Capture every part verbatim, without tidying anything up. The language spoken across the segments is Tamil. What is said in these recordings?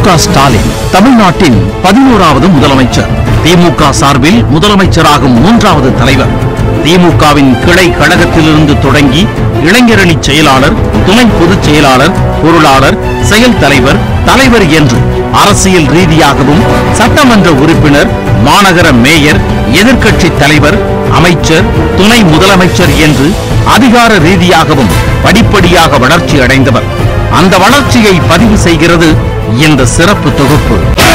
க ஸ்டாலின் தமிழ்நாட்டின் பதினோராவது முதலமைச்சர். திமுக சார்பில் முதலமைச்சராகும் மூன்றாவது தலைவர். திமுகவின் கிளை கழகத்திலிருந்து தொடங்கி இளைஞரணி செயலாளர், துணை பொதுச் செயலாளர், பொருளாளர், செயல் தலைவர், தலைவர் என்று அரசியல் ரீதியாகவும் சட்டமன்ற உறுப்பினர், மாநகர மேயர், எதிர்க்கட்சி தலைவர், அமைச்சர், துணை முதலமைச்சர் என்று அதிகார ரீதியாகவும் படிப்படியாக வளர்ச்சி அடைந்தவர். அந்த வளர்ச்சியை பதிவு செய்கிறது இந்த சிறப்பு தொகுப்பு.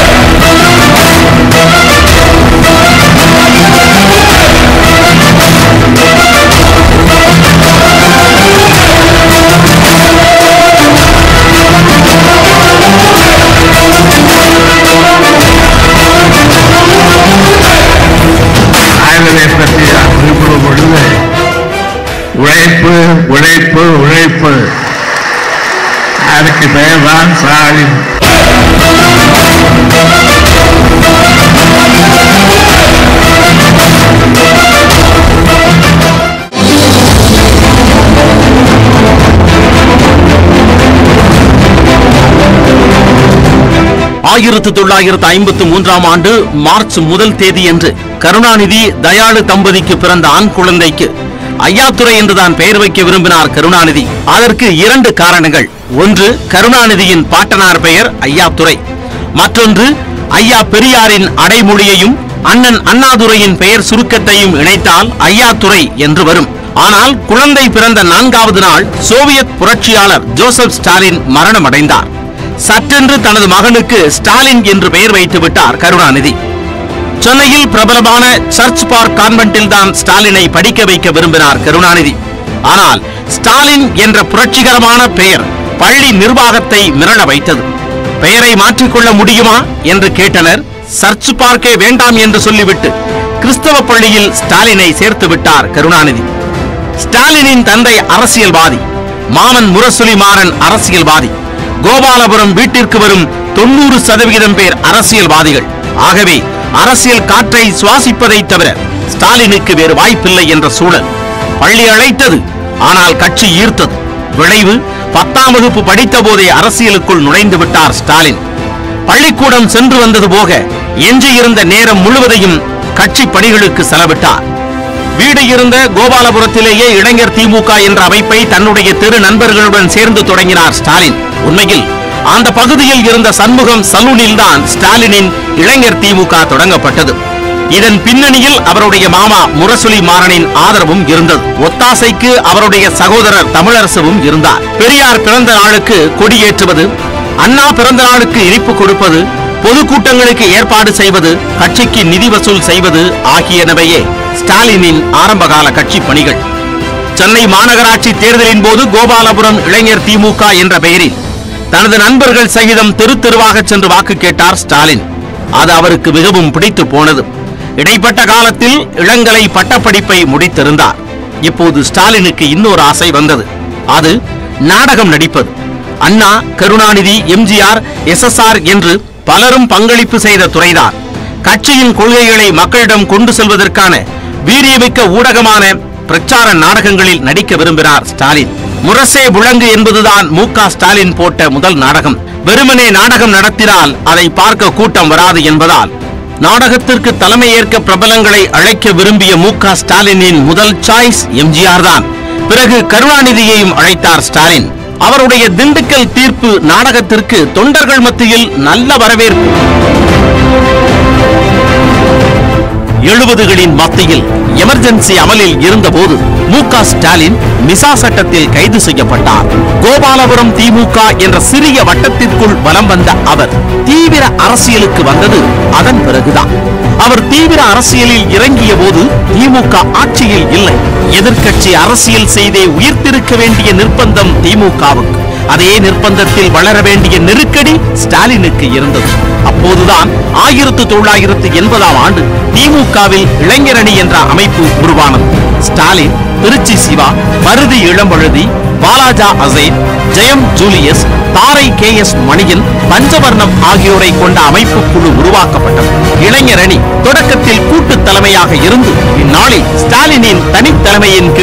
உழைப்பு உழைப்பு உழைப்பு அதுக்கு பெயர்தான் ஸ்டாலின். ஆயிரத்து தொள்ளாயிரத்து ஐம்பத்து மூன்றாம் ஆண்டு மார்ச் முதல் தேதியன்று கருணாநிதி தயாளு தம்பதிக்கு பிறந்த ஆண் குழந்தைக்கு ஐயாத்துரை என்றுதான் பெயர் வைக்க விரும்பினார் கருணாநிதி. அதற்கு இரண்டு காரணங்கள். ஒன்று, கருணாநிதியின் பாட்டனார் பெயர் ஐயாத்துரை. மற்றொன்று, ஐயா பெரியாரின் அடைமொழியையும் அண்ணன் அண்ணாதுரையின் பெயர் சுருக்கத்தையும் இணைத்தால் ஐயாத்துரை என்று வரும். ஆனால் குழந்தை பிறந்த நான்காவது நாள் சோவியத் புரட்சியாளர் ஜோசப் ஸ்டாலின் மரணம் அடைந்தார். சற்றென்று தனது மகனுக்கு ஸ்டாலின் என்று பெயர் வைத்து விட்டார் கருணாநிதி. சென்னையில் பிரபலமான சர்ச் பார்க் கான்வென்ட்டில் தான் ஸ்டாலினை படிக்க வைக்க விரும்பினார் கருணாநிதி. ஆனால் ஸ்டாலின் என்ற புரட்சிகரமான பெயர் பள்ளி நிர்வாகத்தை மிரள வைத்தது. பெயரை மாற்றிக்கொள்ள முடியுமா என்று கேட்டனர். சர்ச் பார்க்கே வேண்டாம் என்று சொல்லிவிட்டு கிறிஸ்தவ பள்ளியில் ஸ்டாலினை சேர்த்து விட்டார் கருணாநிதி. ஸ்டாலினின் தந்தை அரசியல்வாதி, மாமன் முரசொலி மாறன் அரசியல்வாதி. கோபாலபுரம் வீட்டிற்கு வரும் தொண்ணூறு சதவிகிதம் பேர் அரசியல்வாதிகள். ஆகவே அரசியல் காற்றை சுவாசிப்பதை தவிர ஸ்டாலினுக்கு வேறு வாய்ப்பில்லை என்ற சூழல். பள்ளி அழைத்தது, ஆனால் கட்சி ஈர்த்தது. விளைவு, பத்தாம் வகுப்பு படித்த போதே அரசியலுக்குள் நுழைந்து விட்டார் ஸ்டாலின். பள்ளிக்கூடம் சென்று வந்தது போக எஞ்சியிருந்த நேரம் முழுவதையும் கட்சி பணிகளுக்கு செலவிட்டார். வீடு இருந்த கோபாலபுரத்திலேயே இளைஞர் திமுக என்ற அமைப்பை தன்னுடைய தெரு நண்பர்களுடன் சேர்ந்து தொடங்கினார் ஸ்டாலின். உண்மையில் அந்த பகுதியில் இருந்த சண்முகம் சலூனில் தான் ஸ்டாலினின் இளைஞர் திமுக தொடங்கப்பட்டது. இதன் பின்னணியில் அவருடைய மாமா முரசொலி மாறனின் ஆதரவும் இருந்தது. ஒத்தாசைக்கு அவருடைய சகோதரர் தமிழரசுவும் இருந்தார். பெரியார் பிறந்த நாளுக்கு கொடியேற்றுவது, அண்ணா பிறந்த நாளுக்கு இனிப்பு கொடுப்பது, பொதுக்கூட்டங்களுக்கு ஏற்பாடு செய்வது, கட்சிக்கு நிதி வசூல் செய்வது ஆகியனவையே ஸ்டாலினின் ஆரம்பகால கட்சி பணிகள். சென்னை மாநகராட்சி தேர்தலின் போது கோபாலபுரம் இளைஞர் திமுக என்ற பெயரில் தனது நண்பர்கள் சகிதம் தெரு தெருவாக சென்று வாக்கு கேட்டார் ஸ்டாலின். அது அவருக்கு மிகவும் பிடித்து போனது. இடைப்பட்ட காலத்தில் இளங்கலை பட்டப்படிப்பை முடித்திருந்தார். இப்போது ஸ்டாலினுக்கு இன்னொரு ஆசை வந்தது. அது நாடகம் நடிப்பது. Anna, Karunanidhi, MGR, S S R என்று பலரும் பங்களிப்பு செய்த துறைதான். கட்சியின் கொள்கைகளை மக்களிடம் கொண்டு செல்வதற்கான வீரியமிக்க ஊடகமான பிரச்சார நாடகங்களில் நடிக்க விரும்பினார் ஸ்டாலின். முரசே முழங்கு என்பதுதான் மு க ஸ்டாலின் போட்ட முதல் நாடகம். வெறுமனே நாடகம் நடத்தினால் அதை பார்க்க கூட்டம் வராது என்பதால் நாடகத்திற்கு தலைமை ஏற்க பிரபலங்களை அழைக்க விரும்பிய மு க ஸ்டாலினின் முதல் சாய்ஸ் எம்ஜிஆர் தான். பிறகு கருணாநிதியையும் அழைத்தார் ஸ்டாலின். அவருடைய திண்டுக்கல் தீர்ப்பு நாடகத்திற்கு தொண்டர்கள் மத்தியில் நல்ல வரவேற்பு. எழுபதுகளின் மத்தியில் எமர்ஜென்சி அமலில் இருந்தபோது மு க ஸ்டாலின் மிசா சட்டத்தில் கைது செய்யப்பட்டார். கோபாலபுரம் திமுக என்ற சிறிய வட்டத்திற்குள் வலம் வந்த அவர் தீவிர அரசியலுக்கு வந்தது அதன் பிறகுதான். அவர் தீவிர அரசியலில் இறங்கிய போது திமுக ஆட்சியில் இல்லை. எதிர்க்கட்சி அரசியல் செய்தே உயிர்த்திருக்க வேண்டிய நிர்பந்தம் திமுகவுக்கு. அதே நிர்பந்தத்தில் வளர வேண்டிய நெருக்கடி ஸ்டாலினுக்கு இருந்தது. அப்போதுதான் ஆயிரத்து தொள்ளாயிரத்து எண்பதாம் ஆண்டு திமுகவில் இளைஞரணி என்ற அமைப்பு உருவானது. ஸ்டாலின், திருச்சி சிவா, மருதி இளம்பழுதி, பாலாஜா அசேன், Jayam Julius, Tharai K S Maniyan, Panchavarnam ஆகியோரை கொண்ட அமைப்பு குழு உருவாக்கப்பட்டது. இளைஞரணி தொடக்கத்தில் கூட்டு தலைமையாக இருந்து இந்நாளில் ஸ்டாலினின் தனித்தலைமையின் கீழ் வந்துவிட்டது.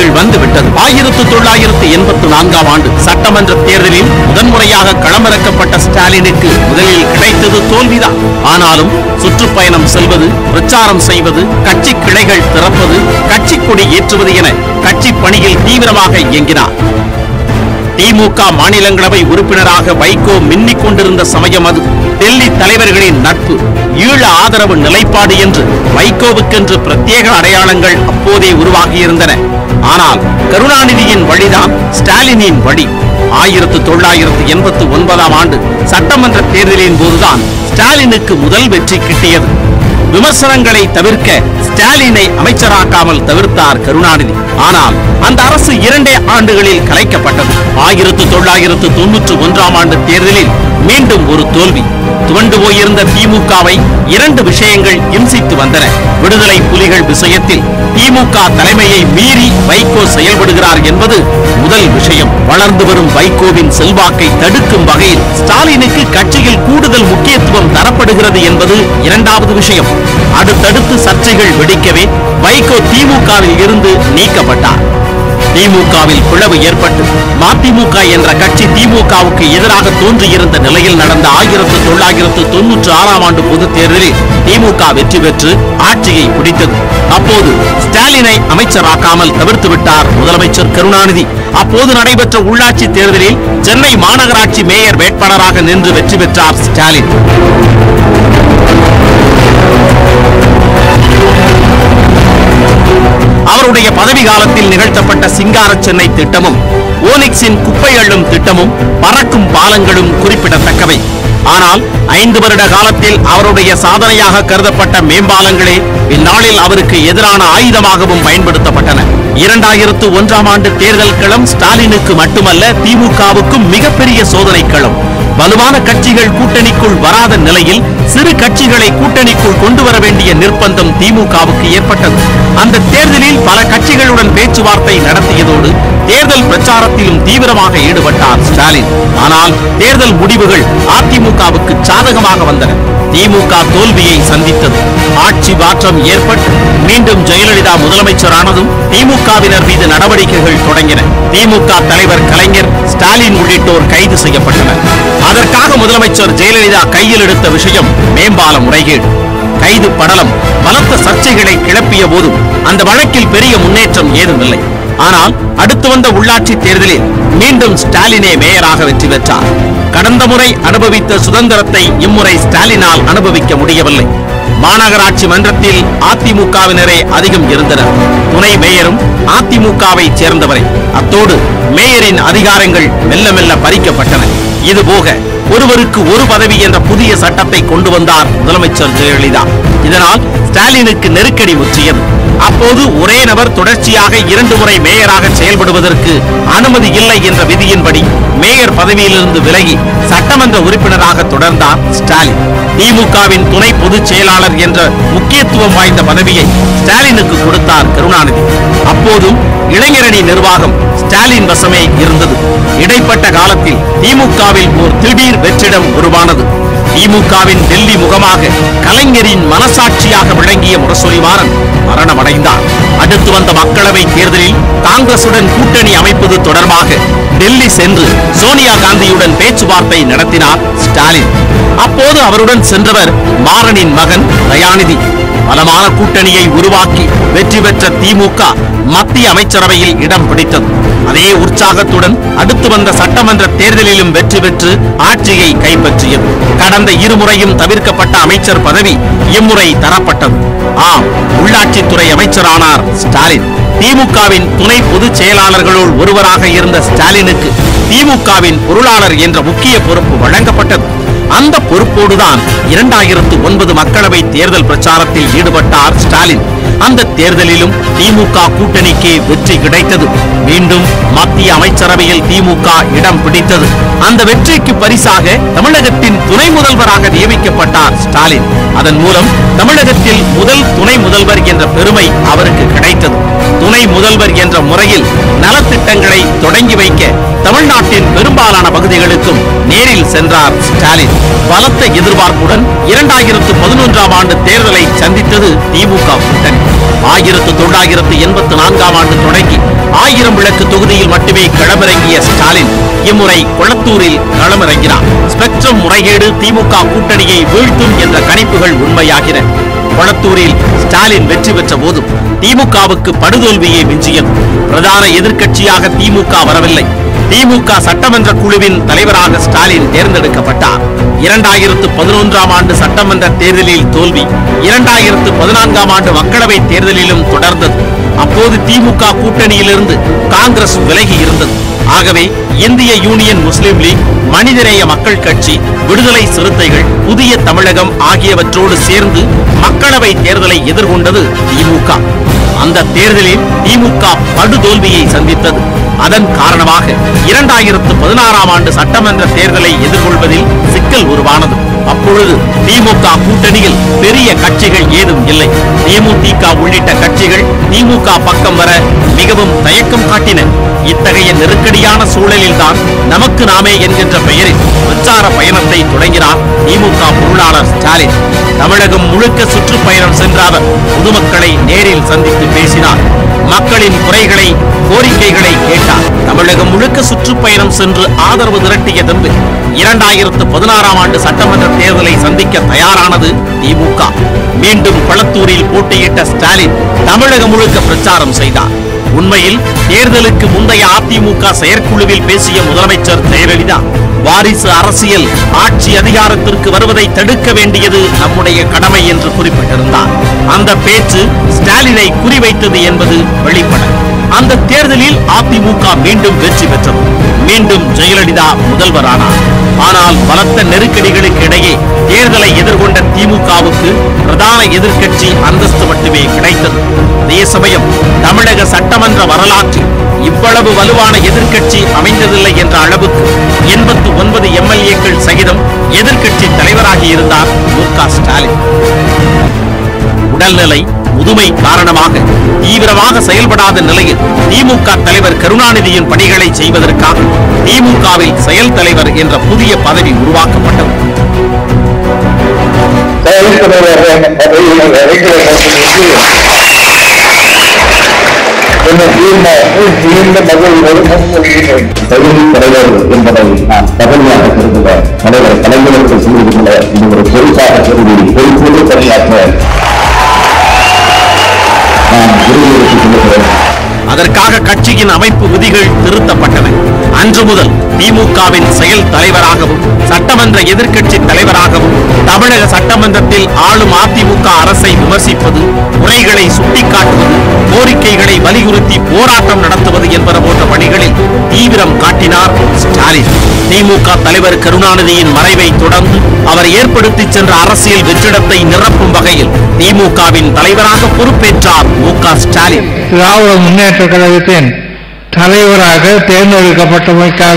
விட்டது. ஆயிரத்து தொள்ளாயிரத்து எண்பத்தி நான்காம் ஆண்டு சட்டமன்ற தேர்தலில் முதன்முறையாக களமிறக்கப்பட்ட ஸ்டாலினுக்கு முதலில் கிடைத்தது தோல்விதான். ஆனாலும் சுற்றுப்பயணம் செல்வது, பிரச்சாரம் செய்வது, கட்சி கிளைகள் திறப்பது, கட்சி கொடி ஏற்றுவது என கட்சி பணியில் தீவிரமாக இயங்கினார். திமுக மாநிலங்களவை உறுப்பினராக வைகோ மின்னிக் கொண்டிருந்த சமயம் அது. டெல்லி தலைவர்களின் நட்பு, ஈழ ஆதரவு நிலைப்பாடு என்று வைகோவுக்கென்று பிரத்யேக அடையாளங்கள் அப்போதே உருவாகியிருந்தன. ஆனால் கருணாநிதியின் வழிதான் ஸ்டாலினின் வழி. ஆயிரத்து தொள்ளாயிரத்து எண்பத்தி ஒன்பதாம் ஆண்டு சட்டமன்ற தேர்தலின் போதுதான் ஸ்டாலினுக்கு முதல் வெற்றி கிட்டியது. விமர்சனங்களை தவிர்க்க ஸ்டாலினை அமைச்சராக்காமல் தவிர்த்தார் கருணாநிதி. ஆனால் அந்த அரசு இரண்டே ஆண்டுகளில் கலைக்கப்பட்டது. ஆயிரத்து தொள்ளாயிரத்து தொன்னூற்று ஒன்றாம் ஆண்டு தேர்தலில் மீண்டும் ஒரு தோல்வி. துவண்டு போயிருந்த திமுகவை இரண்டு விஷயங்கள் இம்சித்து வந்தன. விடுதலை புலிகள் விஷயத்தில் திமுக தலைமையை மீறி வைகோ செயல்படுகிறார் என்பது முதல் விஷயம். வளர்ந்து வரும் வைகோவின் செல்வாக்கை தடுக்கும் வகையில் ஸ்டாலினுக்கு கட்சியில் கூடுதல் முக்கியத்துவம் தரப்படுகிறது என்பது இரண்டாவது விஷயம். அடுத்தடுத்து சர்ச்சைகள் வெடிக்கவே வைகோ திமுகவில் இருந்து நீக்கப்பட்டார். திமுகவில் பிளவு ஏற்பட்டு மதிமுக என்ற கட்சி திமுகவுக்கு எதிராக தோன்றியிருந்த நிலையில் நடந்த ஆயிரத்து தொள்ளாயிரத்து தொன்னூற்று ஆறாம் ஆண்டு பொதுத் தேர்தலில் திமுக வெற்றி பெற்று ஆட்சியை பிடித்தது. அப்போது ஸ்டாலினை அமைச்சராக்காமல் தவிர்த்து விட்டார் முதலமைச்சர் கருணாநிதி. அப்போது நடைபெற்ற உள்ளாட்சி தேர்தலில் சென்னை மாநகராட்சி மேயர் வேட்பாளராக நின்று வெற்றி பெற்றார் ஸ்டாலின். அவருடைய பதவி காலத்தில் நிகழ்த்தப்பட்ட சிங்கார சென்னை திட்டமும் ஓனிக்ஸின் குப்பை அள்ளும் திட்டமும் பறக்கும் பாலங்களும் குறிப்பிடத்தக்கவை. ஆனால் ஐந்து வருட காலத்தில் அவருடைய சாதனையாக கருதப்பட்ட மேம்பாலங்களே இந்நாளில் அவருக்கு எதிரான ஆயுதமாகவும் பயன்படுத்தப்பட்டன. இரண்டாயிரத்து ஒன்றாம் ஆண்டு தேர்தல் களம் ஸ்டாலினுக்கு மட்டுமல்ல, திமுகவுக்கும் மிகப்பெரிய சோதனை களம். வலுவான கட்சிகள் கூட்டணிக்குள் வராத நிலையில் சிறு கட்சிகளை கூட்டணிக்குள் கொண்டு வர வேண்டிய நிர்பந்தம் திமுகவுக்கு ஏற்பட்டது. அந்த தேர்தலில் பல கட்சிகளுடன் பேச்சுவார்த்தை நடத்தியதோடு தேர்தல் பிரச்சாரத்திலும் தீவிரமாக ஈடுபட்டார் ஸ்டாலின். ஆனால் தேர்தல் முடிவுகள் அதிமுகவுக்கு சாதகமாக வந்தன. திமுக தோல்வியை சந்தித்தது. ஆட்சி மாற்றம் ஏற்பட்டு மீண்டும் ஜெயலலிதா முதலமைச்சரானதும் திமுகவினர் மீது நடவடிக்கைகள் தொடங்கின. திமுக தலைவர் கலைஞர், ஸ்டாலின் உள்ளிட்டோர் கைது செய்யப்பட்டனர். அதற்காக முதலமைச்சர் ஜெயலலிதா கையில் எடுத்த விஷயம் மேம்பால முறைகேடு. கைது படலம் பலத்த சர்ச்சைகளை கிளப்பிய போதும் அந்த வழக்கில் பெரிய முன்னேற்றம் ஏதுமில்லை. ஆனால் அடுத்து வந்த உள்ளாட்சி தேர்தலில் மீண்டும் ஸ்டாலினே மேயராக வெற்றி பெற்றார். கடந்த முறை அனுபவித்த சுதந்திரத்தை இம்முறை ஸ்டாலினால் அனுபவிக்க முடியவில்லை. மாநகராட்சி மன்றத்தில் அதிமுகவினரே அதிகம் இருந்தனர். துணை மேயரும் அதிமுகவை சேர்ந்தவரை. அத்தோடு மேயரின் அதிகாரங்கள் மெல்ல மெல்ல பறிக்கப்பட்டன. இதுபோக ஒருவருக்கு ஒரு பதவி என்ற புதிய சட்டத்தை கொண்டு வந்தார் முதலமைச்சர் ஜெயலலிதா. இதனால் ஸ்டாலினுக்கு நெருக்கடி முற்றியது. அப்போது ஒரே நபர் தொடர்ச்சியாக இரண்டு முறை மேயராக செயல்படுவதற்கு அனுமதி இல்லை என்ற விதியின்படி மேயர் பதவியிலிருந்து விலகி சட்டமன்ற உறுப்பினராக தொடர்ந்தார் ஸ்டாலின். திமுகவின் துணை பொதுச் செயலாளர் என்ற முக்கியத்துவம் வாய்ந்த பதவியை ஸ்டாலினுக்கு கொடுத்தார் கருணாநிதி. அப்போதும் இளைஞரணி நிர்வாகம் ஸ்டாலின் வசமே இருந்தது. இடைப்பட்ட காலத்தில் திமுகவில் ஒரு திடீர் வெற்றிடம் உருவானது. திமுகவின் டெல்லி முகமாக கலைஞரின் மனசாட்சியாக விளங்கிய முரசொலிமாறன் மரணமடைந்தார். அடுத்து வந்த மக்களவை தேர்தலில் காங்கிரசுடன் கூட்டணி அமைப்பது தொடர்பாக டெல்லி சென்று சோனியா காந்தியுடன் பேச்சுவார்த்தை நடத்தினார் ஸ்டாலின். அப்போது அவருடன் சென்றவர் மாறனின் மகன் தயாநிதி. பலமான கூட்டணியை உருவாக்கி வெற்றி பெற்ற திமுக மத்திய அமைச்சரவையில் இடம் பிடித்தது. அதே உற்சாகத்துடன் அடுத்து வந்த சட்டமன்ற தேர்தலிலும் வெற்றி பெற்று ஆட்சியை கைப்பற்றியது. கடந்த இருமுறையும் தவிர்க்கப்பட்ட அமைச்சர் பதவி இம்முறை தரப்பட்டது. ஆம், உள்ளாட்சித்துறை அமைச்சரானார் ஸ்டாலின். திமுகவின் துணை பொதுச் செயலாளர்களுள் ஒருவராக இருந்த ஸ்டாலினுக்கு திமுகவின் பொருளாளர் என்ற முக்கிய பொறுப்பு வழங்கப்பட்டது. அந்த பொறுப்போடுதான் இரண்டாயிரத்து ஒன்பது மக்களவை தேர்தல் பிரச்சாரத்தில் ஈடுபட்டார் ஸ்டாலின். அந்த தேர்தலிலும் திமுக கூட்டணிக்கு வெற்றி கிடைத்தது. மீண்டும் மத்திய அமைச்சரவையில் திமுக இடம் பிடித்தது. அந்த வெற்றிக்கு பரிசாக தமிழகத்தின் துணை முதல்வராக நியமிக்கப்பட்டார் ஸ்டாலின். அதன் மூலம் தமிழகத்தில் முதல் துணை முதல்வர் என்ற பெருமை அவருக்கு கிடைத்தது. துணை முதல்வர் என்ற முறையில் நலத்திட்டங்களை தொடங்கி வைக்க தமிழ்நாட்டின் பெரும்பாலான பகுதிகளுக்கும் நேரில் சென்றார் ஸ்டாலின். பலத்த எதிர்பார்ப்புடன் இரண்டாயிரத்து பதினொன்றாம் ஆண்டு தேர்தலை சந்தித்தது திமுக கூட்டணி. ஆயிரத்து தொள்ளாயிரத்து எண்பத்தி நான்காம் ஆண்டு தொடங்கி ஆயிரம் விளக்கு தொகுதியில் மட்டுமே களமிறங்கிய ஸ்டாலின் இம்முறை கொளத்தூரில் களமிறங்கினார். ஸ்பெக்ட்ரம் முறைகேடு திமுக கூட்டணியை வீழ்த்தும் என்ற கணிப்புகள் உண்மையாகின. கொளத்தூரில் ஸ்டாலின் வெற்றி பெற்ற போதும் திமுகவுக்கு படுதோல்வியை மிஞ்சியது. பிரதான எதிர்க்கட்சியாக திமுக வரவில்லை. திமுக சட்டமன்ற குழுவின் தலைவராக ஸ்டாலின் தேர்ந்தெடுக்கப்பட்டார். இரண்டாயிரத்து பதினொன்றாம் ஆண்டு சட்டமன்ற தேர்தலில் தோல்வி இரண்டாயிரத்து பதினான்காம் ஆண்டு மக்களவை தேர்தலிலும் தொடர்ந்தது. அப்போது திமுக கூட்டணியிலிருந்து காங்கிரஸ் விலகி இருந்தது. ஆகவே இந்திய யூனியன் முஸ்லிம் லீக், மனிதநேய மக்கள் கட்சி, விடுதலை சிறுத்தைகள், புதிய தமிழகம் ஆகியவற்றோடு சேர்ந்து மக்களவை தேர்தலை எதிர்கொண்டது திமுக. அந்த தேர்தலில் திமுக படுதோல்வியை சந்தித்தது. அதன் காரணமாக இரண்டாயிரத்து பதினாறாம் ஆண்டு சட்டமன்ற தேர்தலை எதிர்கொள்வதில் சிக்கல் உருவானது. அப்பொழுது திமுக கூட்டணியில் பெரிய கட்சிகள் ஏதும் இல்லை. தேமுதிக உள்ளிட்ட கட்சிகள் திமுக பக்கம் வர மிகவும் தயக்கம் காட்டின. இத்தகைய நெருக்கடியான சூழலில்தான் நமக்கு நாமே என்கின்ற பெயரில் பிரச்சார பயணத்தை தொடங்கினார் திமுக பொருளாளர் ஸ்டாலின். தமிழகம் முழுக்க சுற்றுப்பயணம் சென்ற அவர் பொதுமக்களை நேரில் சந்தித்து பேசினார். மக்களின் குறைகளை, கோரிக்கைகளை கேட்டார். தமிழகம் முழுக்க சுற்றுப்பயணம் சென்று ஆதரவு திரட்டிய பின்பு இரண்டாயிரத்து பதினாறாம் ஆண்டு சட்டமன்ற தேர்தலை சந்திக்க தயாரானது திமுக. மீண்டும் கொளத்தூரில் போட்டியிட்ட ஸ்டாலின் தமிழகம் முழுக்க பிரச்சாரம் செய்தார். உண்மையில் தேர்தலுக்கு முந்தைய அதிமுக செயற்குழுவில் பேசிய முதலமைச்சர் ஜெயலலிதா, வாரிசு அரசியல் ஆட்சி அதிகாரத்திற்கு வருவதை தடுக்க வேண்டியது நம்முடைய கடமை என்று குறிப்பிட்டிருந்தார். அந்த பேச்சு ஸ்டாலினை குறிவைத்தது என்பது வெளிப்பட. அந்த தேர்தலில் அதிமுக மீண்டும் வெற்றி பெற்றது. மீண்டும் ஜெயலலிதா முதல்வரானார். ஆனால் பலத்த நெருக்கடிகளுக்கு இடையே தேர்தலை எதிர்கொண்ட திமுகவுக்கு பிரதான எதிர்க்கட்சி அந்தஸ்து மட்டுமே கிடைத்தது. அதே சமயம் தமிழக சட்டமன்ற வரலாற்றில் இவ்வளவு வலுவான எதிர்க்கட்சி அமைந்ததில்லை என்ற அளவுக்கு எண்பத்தி ஒன்பது எம்எல்ஏக்கள் சகிதம் எதிர்க்கட்சி தலைவராகி இருந்தார் மு க ஸ்டாலின். உடல்நிலை, முதுமை காரணமாக தீவிரமாக செயல்படாத நிலையில் திமுக தலைவர் கருணாநிதியின் பணிகளை செய்வதற்காக திமுகவில் செயல் தலைவர் என்ற புதிய பதவி உருவாக்கப்பட்டது. தலைவர் என்பதை நான் தகுதியாக கருதுகிறேன். தலைவர் கலைஞருக்கு சொல்லியிருக்கிற இந்த ஒரு பொறுப்பாக கருதி பொறுப்போடு பணியாற்ற நான் உறுதியெடுத்துக் கொள்கிறேன். அதற்காக கட்சியின் அமைப்பு விதிகள் திருத்தப்பட்டன. அன்று முதல் திமுகவின் செயல் தலைவராகவும் சட்டமன்ற எதிர்க்கட்சி தலைவராகவும் தமிழக சட்டமன்றத்தில் ஆளும் அதிமுக அரசை விமர்சிப்பது, குறைகளை சுட்டிக்காட்டுவது, கோரிக்கைகளை வலியுறுத்தி போராட்டம் நடத்துவது என்பன போன்ற பணிகளில் தீவிரம் காட்டினார் ஸ்டாலின். திமுக தலைவர் கருணாநிதியின் மறைவை தொடர்ந்து அவர் ஏற்படுத்தி சென்ற அரசியல் வெற்றிடத்தை நிரப்பும் வகையில் திமுகவின் தலைவராக பொறுப்பேற்றார் மு க ஸ்டாலின். திராவிட முன்னேற்ற கழகத்தின் தலைவராக தேர்ந்தெடுக்கப்பட்டமைக்காக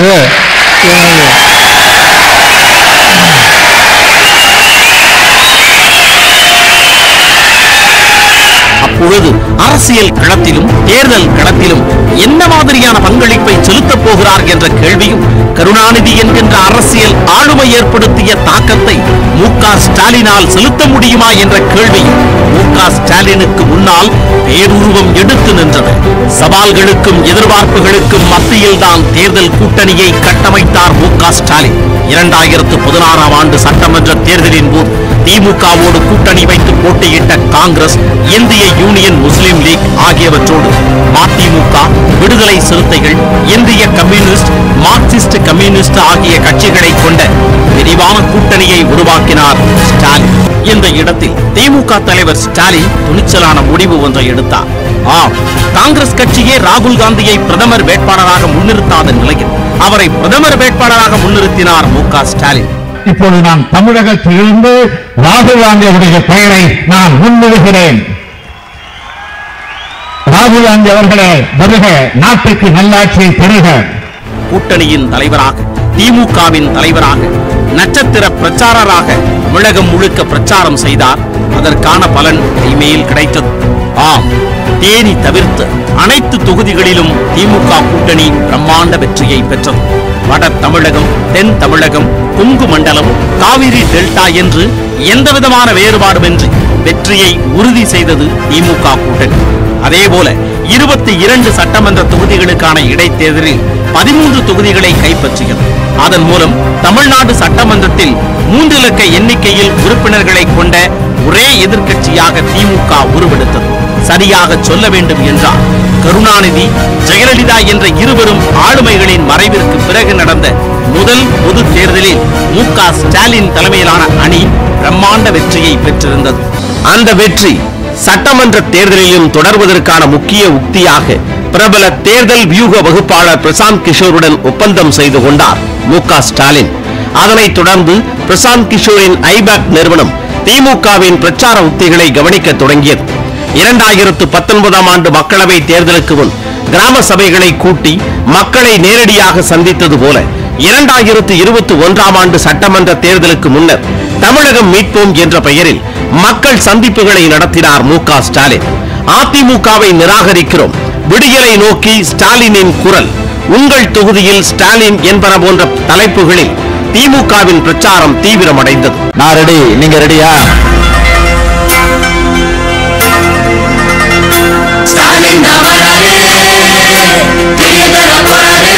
அப்பொழுது அரசியல் களத்திலும் தேர்தல் களத்திலும் என்ன மாதிரியான பங்களிப்பை செலுத்தப் போகிறார் என்ற கேள்வியும், கருணாநிதி என்கின்ற அரசியல் ஆளுமை ஏற்படுத்திய தாக்கத்தை மு க ஸ்டாலினால் செலுத்த முடியுமா என்ற கேள்வியும் மு க ஸ்டாலினுக்கு முன்னால் பேருருவம் எடுத்து நின்றன. சவால்களுக்கும் எதிர்பார்ப்புகளுக்கும் மத்தியில் தான் தேர்தல் கூட்டணியை கட்டமைத்தார் மு க ஸ்டாலின். இரண்டாயிரத்து பதினாறாம் ஆண்டு சட்டமன்ற தேர்தலின் போது திமுகவோடு கூட்டணி வைத்து போட்டியிட்ட காங்கிரஸ், இந்திய யூனியன் முஸ்லிம் லீக் ஆகியவற்றோடு மதிமுக, விடுதலை சிறுத்தைகள், இந்திய கம்யூனிஸ்ட், மார்க்சிஸ்ட் கம்யூனிஸ்ட் ஆகிய கட்சிகளை கொண்ட விரிவான கூட்டணியை உருவாக்கினார் ஸ்டாலின். இந்த இடத்தில் திமுக தலைவர் ஸ்டாலின் துணிச்சலான முடிவு ஒன்றை எடுத்தார். ஆம், காங்கிரஸ் கட்சியே ராகுல் காந்தியை பிரதமர் வேட்பாளராக முன்னிறுத்தாத நிலையில் அவரை பிரதமர் வேட்பாளராக முன்னிறுத்தினார் மு க ஸ்டாலின். இப்போது நான் தமிழகத்திலிருந்து ராகுல் காந்தியுடைய பெயரை நான் முன்னிறுகிறேன். ராகுல் காந்தி அவர்களே வருக, நாட்டுக்கு நல்லாட்சியை பெறுக. கூட்டணியின் தலைவராக, திமுகவின் தலைவராக, நட்சத்திர பிரச்சாரராக தமிழகம் முழுக்க பிரச்சாரம் செய்தார். அதற்கான பலன் கைமேல் கிடைத்தது. ஆம், தேனி தவிர்த்து அனைத்து தொகுதிகளிலும் திமுக கூட்டணி பிரம்மாண்ட வெற்றியை பெற்றது. வட தமிழகம், தென் தமிழகம், கொங்கு மண்டலம், காவிரி டெல்டா என்று எந்தவிதமான வேறுபாடுமின்றி வெற்றியை உறுதி செய்தது திமுக கூட்டணி. அதேபோல இருபத்தி இரண்டு சட்டமன்ற தொகுதிகளுக்கான இடைத்தேர்தலில் பதிமூன்று தொகுதிகளை கைப்பற்றியது. அதன் மூலம் தமிழ்நாடு சட்டமன்றத்தில் மூன்று இலக்க எண்ணிக்கையில் உறுப்பினர்களை கொண்ட ஒரே எதிர்க்கட்சியாக திமுக உருவெடுத்தது. சரியாக சொல்ல வேண்டும் என்றால் கருணாநிதி, ஜெயலலிதா என்ற இருவரும் ஆளுமைகளின் மறைவிற்கு பிறகு நடந்த முதல் பொது தேர்தலில் மு க ஸ்டாலின் தலைமையிலான அணி பிரம்மாண்ட வெற்றியை பெற்றிருந்தது. அந்த வெற்றி சட்டமன்ற தேர்தலிலும் தொடர்வதற்கான முக்கிய உக்தியாக பிரபல தேர்தல் வியூக வகுப்பாளர் பிரசாந்த் கிஷோருடன் ஒப்பந்தம் செய்து கொண்டார் மு க ஸ்டாலின். அதனைத் தொடர்ந்து பிரசாந்த் கிஷோரின் ஐபேக் நிறுவனம் திமுகவின் பிரச்சார உத்திகளை கவனிக்க தொடங்கியது. இரண்டாயிரத்து பத்தொன்பதாம் ஆண்டு மக்களவை தேர்தலுக்கு முன் கிராம சபைகளை கூட்டி மக்களை நேரடியாக சந்தித்தது போல இரண்டாயிரத்து இருபத்தி ஒன்றாம் ஆண்டு சட்டமன்ற தேர்தலுக்கு முன்னர் தமிழகம் மீட்போம் என்ற பெயரில் மக்கள் சந்திப்புகளை நடத்தினார் மு க ஸ்டாலின். அதிமுகவை நிராகரிக்கிறோம், விடியலை நோக்கி ஸ்டாலினின் குரல், உங்கள் தொகுதியில் ஸ்டாலின் என்பன போன்ற தலைப்புகளில் திமுகவின் பிரச்சாரம் தீவிரமடைந்தது. நான் ரெடி, நீங்க ரெடியா? ஸ்டாலின் அவராலே தீயதர போராலே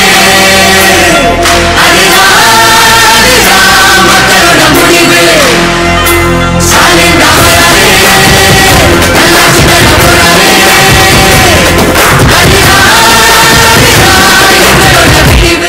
அதுதான் மக்களோட முடிவு. ஸ்டாலின் அவராலே நல்லாட்சி தர போராலே அதுதான் எங்களோட முடிவு.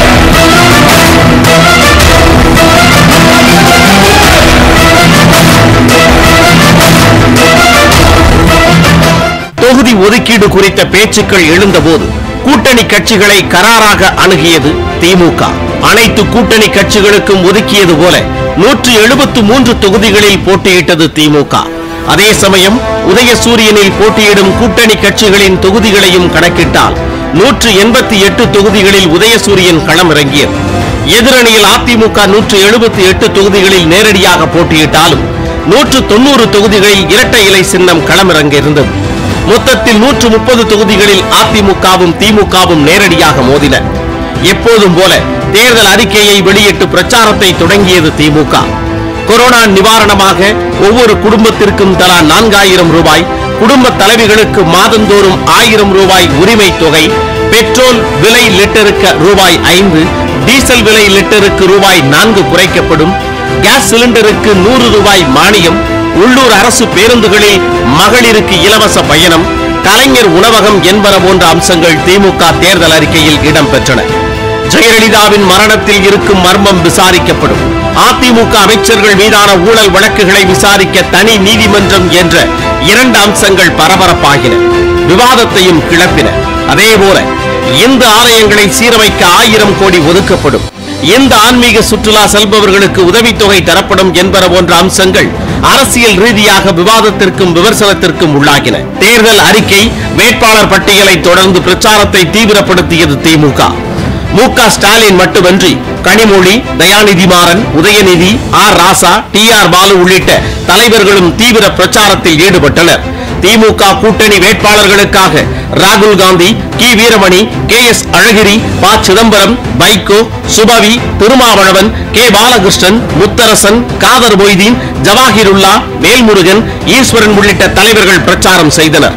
தொகுதி ஒதுக்கீடு குறித்த பேச்சுக்கள் எழுந்தபோது கூட்டணி கட்சிகளை கராராக அணுகியது திமுக. அனைத்து கூட்டணி கட்சிகளுக்கும் ஒதுக்கியது போல நூற்று எழுபத்து மூன்று தொகுதிகளில் போட்டியிட்டது திமுக. அதே சமயம் உதயசூரியனில் போட்டியிடும் கூட்டணி கட்சிகளின் தொகுதிகளையும் கணக்கிட்டால் நூற்று எண்பத்தி எட்டு தொகுதிகளில் உதயசூரியன் களமிறங்கியது. எதிரணியில் அதிமுக நூற்று எழுபத்தி எட்டு தொகுதிகளில் நேரடியாக போட்டியிட்டாலும் நூற்று தொண்ணூறு தொகுதிகளில் இரட்டை இலை சின்னம் களமிறங்க இருந்தது. மொத்தத்தில் நூற்று முப்பது தொகுதிகளில் அதிமுகவும் திமுகவும் நேரடியாக மோதின. எப்போதும் போல தேர்தல் அறிக்கையை வெளியிட்டு பிரச்சாரத்தை தொடங்கியது திமுக. கொரோனா நிவாரணமாக ஒவ்வொரு குடும்பத்திற்கும் தலா நான்காயிரம் ரூபாய், குடும்ப தலைவிகளுக்கு மாதந்தோறும் ஆயிரம் ரூபாய் உரிமை தொகை, பெட்ரோல் விலை லிட்டருக்கு ரூபாய் ஐந்து, டீசல் விலை லிட்டருக்கு ரூபாய் நான்கு குறைக்கப்படும், கேஸ் சிலிண்டருக்கு நூறு ரூபாய் மானியம், உள்ளூர் அரசு பேருந்துகளில் மகளிருக்கு இலவச பயணம், கலைஞர் உணவகம் என்பன போன்ற அம்சங்கள் திமுக தேர்தல் அறிக்கையில் இடம்பெற்றன. ஜெயலலிதாவின் மரணத்தில் இருக்கும் மர்மம் விசாரிக்கப்படும், அதிமுக அமைச்சர்கள் மீதான ஊழல் வழக்குகளை விசாரிக்க தனி நீதிமன்றம் என்ற இரண்டு அம்சங்கள் பரபரப்பாகின, விவாதத்தையும் கிளப்பின. அதேபோல இந்த ஆலயங்களை சீரமைக்க ஆயிரம் கோடி ஒதுக்கப்படும், எந்த ஆன்மீக சுற்றுலா செல்பவர்களுக்கு உதவித்தொகை தரப்படும் என்பன போன்ற அம்சங்கள் அரசியல் ரீதியாக விவாதத்திற்கும் விமர்சனத்திற்கும் உள்ளாகின. தேர்தல் அறிக்கை, வேட்பாளர் பட்டியலை தொடர்ந்து பிரச்சாரத்தை தீவிரப்படுத்தியது திமுக. மு க ஸ்டாலின் மட்டுமன்றி Kanimozhi, Dayanidhi Maran, Udhayanidhi, R Raja, T R Baalu உள்ளிட்ட தலைவர்களும் தீவிர பிரச்சாரத்தில் ஈடுபட்டனர். திமுக கூட்டணி வேட்பாளர்களுக்காக ராகுல் காந்தி, கி Veeramani, K S Alagiri, Pa Chidambaram, Vaiko, Subavee, Thirumavalavan, K Balakrishnan, Mutharasan, Kader Mohideen, Jawahirullah, Velmurugan, Eswaran உள்ளிட்ட தலைவர்கள் பிரச்சாரம் செய்தனர்.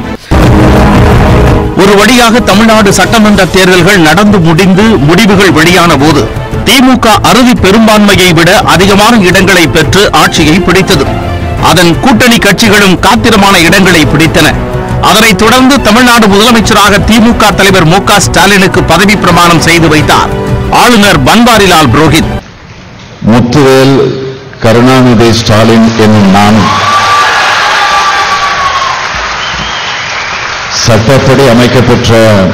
ஒரு வழியாக தமிழ்நாடு சட்டமன்ற தேர்தல்கள் நடந்து முடிந்து முடிவுகள் வெளியான போது திமுக அறுதி பெரும்பான்மையை விட அதிகமான இடங்களை பெற்று ஆட்சியை பிடித்தது. அதன் கூட்டணி கட்சிகளும் காத்திரமான இடங்களை பிடித்தன. அதனைத் தொடர்ந்து தமிழ்நாடு முதலமைச்சராக திமுக தலைவர் மு க ஸ்டாலினுக்கு பதவி பிரமாணம் செய்து வைத்தார் ஆளுநர் பன்வாரிலால் புரோஹித். முத்துவேல் கருணாநிதி ஸ்டாலின் என்னும் நான் சட்டப்படி அமைக்கப்பெற்ற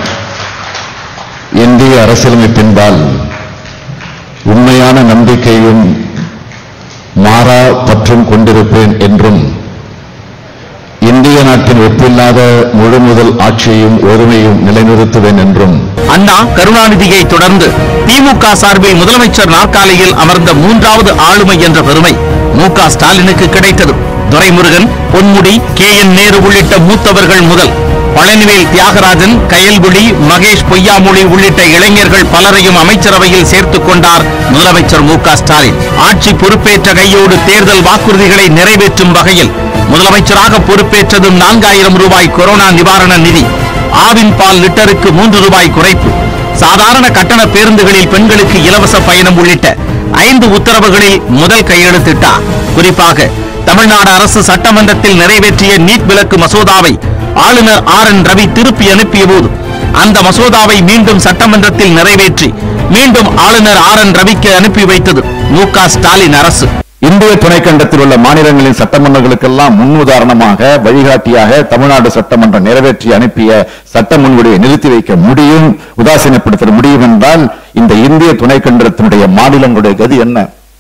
இந்திய அரசியலமைப்பின்பால் உண்மையான நம்பிக்கையும் மாறா பற்றும் கொண்டிருப்பேன் என்றும் இந்திய நாட்டின் ஒப்பில்லாத முழு முதல் ஆட்சியையும் ஒருமையும் நிலைநிறுத்துவேன் என்றும். அண்ணா கருணாநிதியை தொடர்ந்து திமுக சார்பில் முதலமைச்சர் நாற்காலியில் அமர்ந்த மூன்றாவது ஆளுமை என்ற பெருமை மு க ஸ்டாலினுக்கு கிடைத்தது. துரைமுருகன், பொன்முடி, கே என் நேரு உள்ளிட்ட மூத்தவர்கள் முதல் பழனிவேல் தியாகராஜன், கயல்குடி, மகேஷ் பொய்யாமொழி உள்ளிட்ட இளைஞர்கள் பலரையும் அமைச்சரவையில் சேர்த்துக் கொண்டார் முதலமைச்சர் மு க ஸ்டாலின். ஆட்சி பொறுப்பேற்ற கையோடு தேர்தல் வாக்குறுதிகளை நிறைவேற்றும் வகையில் முதலமைச்சராக பொறுப்பேற்றதும் நான்காயிரம் ரூபாய் கொரோனா நிவாரண நிதி, ஆவின் பால் லிட்டருக்கு மூன்று ரூபாய் குறைப்பு, சாதாரண கட்டண பேருந்துகளில் பெண்களுக்கு இலவச பயணம் உள்ளிட்ட ஐந்து உத்தரவுகளில் முதல் கையெழுத்திட்டார். குறிப்பாக தமிழ்நாடு அரசு சட்டமன்றத்தில் நிறைவேற்றிய நீட் விலக்கு மசோதாவை ஆளுநர் ஆர் என் ரவி திருப்பி அனுப்பிய போது அந்த மசோதாவை மீண்டும் சட்டமன்றத்தில் நிறைவேற்றி மீண்டும் ஆளுநர் ஆர் என் ரவிக்கு அனுப்பி வைத்தது மு க ஸ்டாலின் அரசு. இந்திய துணைக்கண்டத்தில் உள்ள மாநிலங்களின் சட்டமன்றங்களுக்கெல்லாம் முன்னுதாரணமாக வழிகாட்டியாக தமிழ்நாடு சட்டமன்றம் நிறைவேற்றி அனுப்பிய சட்ட முன்வடிவை நிறுத்தி வைக்க முடியும், உதாசீனப்படுத்த முடியும் என்றால் இந்த இந்திய துணைக்கண்டத்தினுடைய மாநிலங்களுடைய கதி என்ன?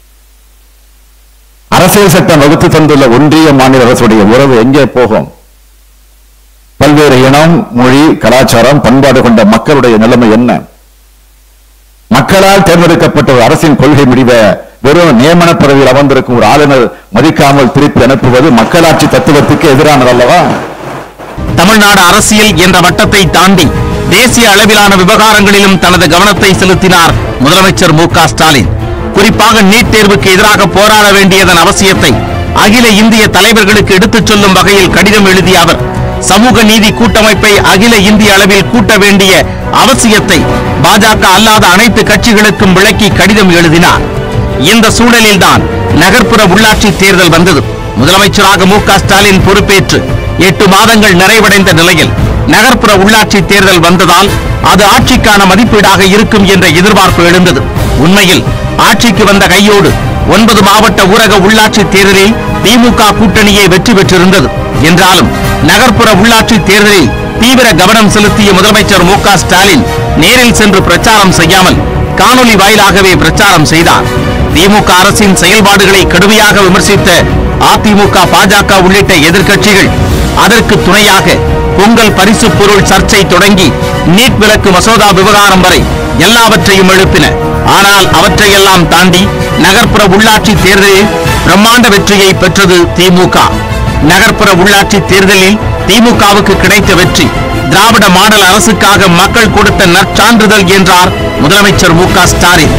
அரசியல் சட்டம் வகுத்து தந்துள்ள ஒன்றிய மாநில அரசுடைய உறவு எங்கே போகும்? பல்வேறு இனம், மொழி, கலாச்சாரம், பண்பாடு கொண்ட மக்களுடைய நிலைமை என்ன? மக்களால் தேர்ந்தெடுக்கப்பட்ட ஒரு அரசின் கொள்கை முடிவை வெறும் நியமன பதவியில் அமர்ந்திருக்கும் ஒரு ஆளுநர் மதிக்காமல் திருப்பி அனுப்புவது மக்களாட்சி தத்துவத்துக்கு எதிரானது அல்லவா? தமிழ்நாடு அரசியல் என்ற வட்டத்தை தாண்டி தேசிய அளவிலான விவகாரங்களிலும் தனது கவனத்தை செலுத்தினார் முதலமைச்சர் மு க ஸ்டாலின். குறிப்பாக நீட் தேர்வுக்கு எதிராக போராட வேண்டியதன் அவசியத்தை அகில இந்திய தலைவர்களுக்கு எடுத்துச் சொல்லும் வகையில் கடிதம் எழுதிய அவர் சமூக நீதி கூட்டமைப்பை அகில இந்திய அளவில் கூட்ட வேண்டிய அவசியத்தை பாஜக அல்லாத அனைத்து கட்சிகளுக்கும் விளக்கி கடிதம் எழுதினார். இந்த சூழலில்தான் நகர்ப்புற உள்ளாட்சி தேர்தல் வந்தது. முதலமைச்சராக மு க ஸ்டாலின் பொறுப்பேற்று எட்டு மாதங்கள் நிறைவடைந்த நிலையில் நகர்ப்புற உள்ளாட்சி தேர்தல் வந்ததால் அது ஆட்சிக்கான மதிப்பீடாக இருக்கும் என்ற எதிர்பார்ப்பு எழுந்தது. உண்மையில் ஆட்சிக்கு வந்த கையோடு ஒன்பது மாவட்ட ஊரக உள்ளாட்சி தேர்தலில் திமுக கூட்டணியை வெற்றி பெற்றிருந்தது. என்றாலும் நகர்ப்புற உள்ளாட்சி தேர்தலில் தீவிர கவனம் செலுத்திய முதலமைச்சர் மு க ஸ்டாலின் நேரில் சென்று பிரச்சாரம் செய்யாமல் காணொலி வாயிலாகவே பிரச்சாரம் செய்தார். திமுக அரசின் செயல்பாடுகளை கடுமையாக விமர்சித்த அதிமுக, பாஜக உள்ளிட்ட எதிர்க்கட்சிகள் அதற்கு துணையாக பொங்கல் பரிசு பொருள் சர்ச்சை தொடங்கி நீட் விலக்கு மசோதா விவகாரம் வரை எல்லாவற்றையும் எழுப்பின. ஆனால் அவற்றையெல்லாம் தாண்டி நகர்ப்புற உள்ளாட்சி தேர்தலில் பிரம்மாண்ட வெற்றியை பெற்றது திமுக. நகர்ப்புற உள்ளாட்சி தேர்தலில் திமுகவுக்கு கிடைத்த வெற்றி திராவிட மாடல் அரசுக்காக மக்கள் கொடுத்த நற்சான்றிதழ் என்றார் முதலமைச்சர் மு க ஸ்டாலின்.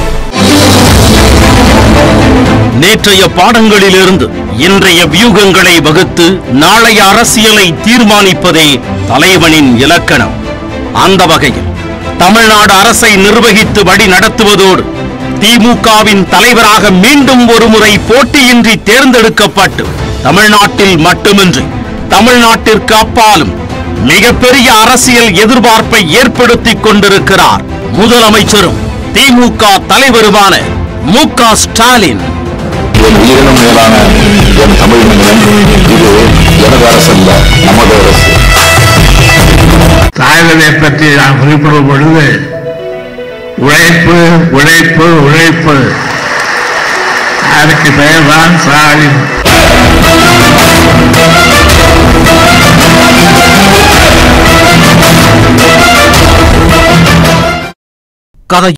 நேற்றைய பாடங்களிலிருந்து இன்றைய வியூகங்களை வகுத்து நாளைய அரசியலை தீர்மானிப்பதே தலைவனின் இலக்கணம். அந்த வகையில் தமிழ்நாடு அரசை நிர்வகித்து வழி நடத்துவதோடு திமுகவின் தலைவராக மீண்டும் ஒருமுறை போட்டியின்றி தேர்ந்தெடுக்கப்பட்டு தமிழ்நாட்டில் மட்டுமின்றி தமிழ்நாட்டிற்கு அப்பாலும் மிகப்பெரிய அரசியல் எதிர்பார்ப்பை ஏற்படுத்திக் கொண்டிருக்கிறார் முதலமைச்சரும் திமுக தலைவருமான மு க ஸ்டாலின். உயிரினும் மேலான என் தமிழ் மண்ணில் இது எனது அரசு அல்ல, நமது அரசு. தாய்களை பற்றி நான் குறிப்பிடும் பொழுது உழைப்பு உழைப்பு உழைப்பு, அதுக்கு பெயர்தான் ஸ்டாலின். கதை